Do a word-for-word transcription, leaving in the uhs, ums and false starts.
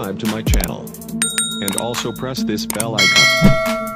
subscribe to my channel. And also press this bell icon.